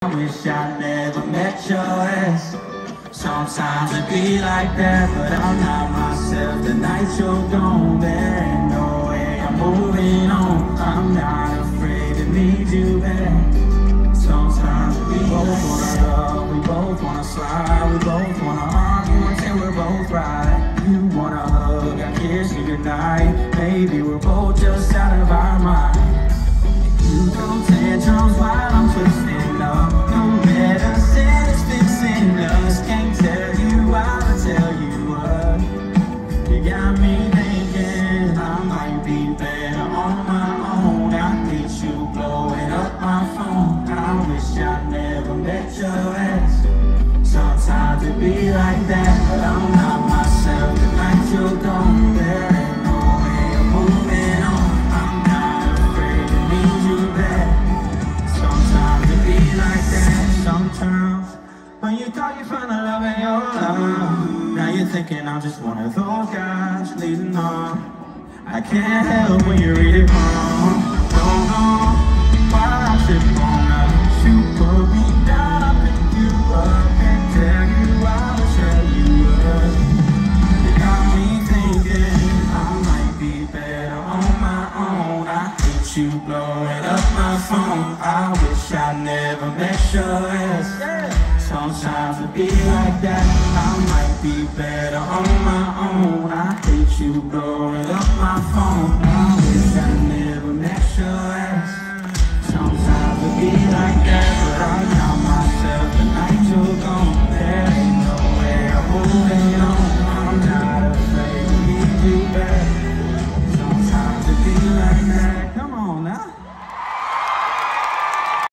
I wish I never met your ass. Sometimes it be like that, but I'm not myself. The night you're gone, there ain't no way I'm moving on. I'm not afraid to need you back. Sometimes we both wanna love, we both wanna slide, we both wanna argue until we're both right. You wanna hug, I kiss you goodnight. Maybe we're both just out of our mind. You throw tantrums while I'm twisting up. No medicine is fixing us. Can't tell you how to tell you what. You got me thinking I might be better on my own. I hate you blowing up my phone. I wish I never met your ass. Sometimes it be like that, but I'm not myself. The night you're gone, there ain't no way I'm moving on. I'm not afraid to need you back. Sometimes it be like that. Sometimes when you thought you found the love in your life, now you're thinking I'm just one of those guys leading on. I can't help when you read it wrong. Don't know why I should wanna. You put me down, I pick you up. Can't tell you how to tell you what. You got me thinking I might be better on my own. I hate you blowing up my phone. I wish I never met your ass. Sometimes it be like that. I might be better on my own. I hate you blowing up my phone.